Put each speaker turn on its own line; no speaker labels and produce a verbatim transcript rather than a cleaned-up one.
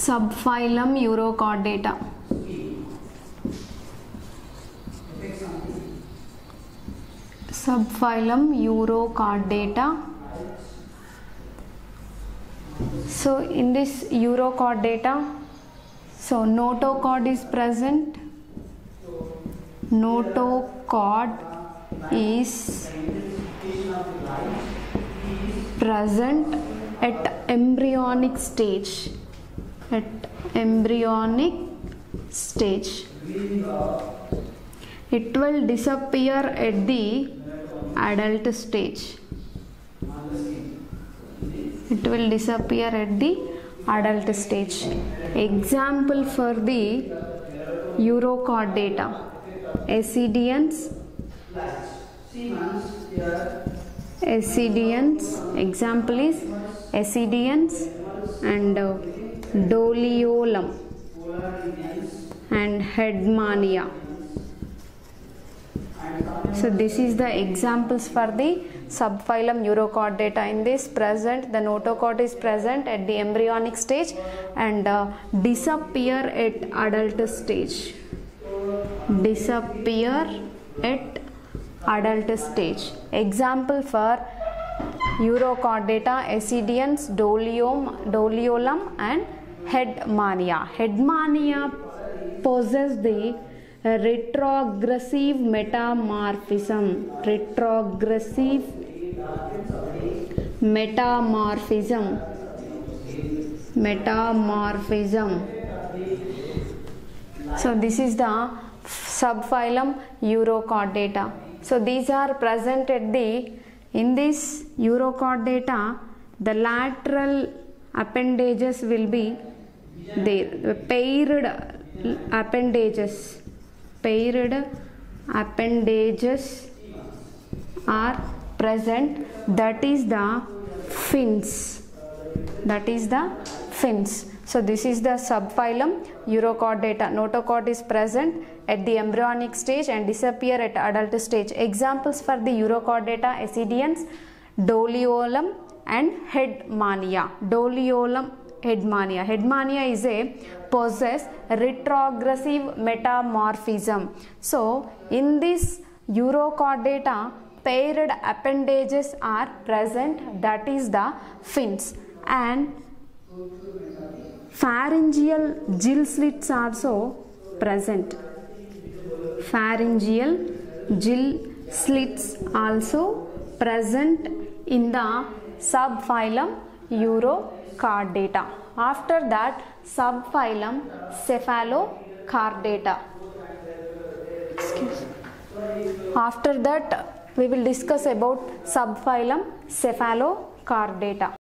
Subphylum Eurochordata. Subphylum Eurochordata. So in this Eurochordata, so notochord is present. Notochord is present at embryonic stage. At embryonic stage. It will disappear at the adult stage. It will disappear at the adult stage. Example for the Eurochordata: Ascidians, Ascidians. Example is Ascidians and uh, Doliolum and Headmania. So this is the examples for the subphylum Eurochordata. In this present, the notochord is present at the embryonic stage and uh, disappear at adult stage. Disappear at adult stage. Example for Eurochordata: Ascidians, Dolium, Doliolum and Headmania. Headmania possess the retrogressive metamorphism. Retrogressive metamorphism. Metamorphism. So this is the subphylum Eurochordata. So these are present at the, in this Eurochordata, the lateral appendages will be there. The paired appendages. Paired appendages are present. That is the fins. That is the fins. So this is the subphylum Eurochordata. Notochord is present at the embryonic stage and disappear at adult stage. Examples for the Eurochordata: Ascidians, Doliolum and Headmania. Doliolum, Headmania. Headmania is a possess retrogressive metamorphism. So in this Eurochordata, paired appendages are present, that is the fins, and pharyngeal gill slits also present. Pharyngeal gill slits also present in the subphylum Eurochordata. After that, subphylum Cephalochordata. Excuse. After that, we will discuss about subphylum Cephalochordata.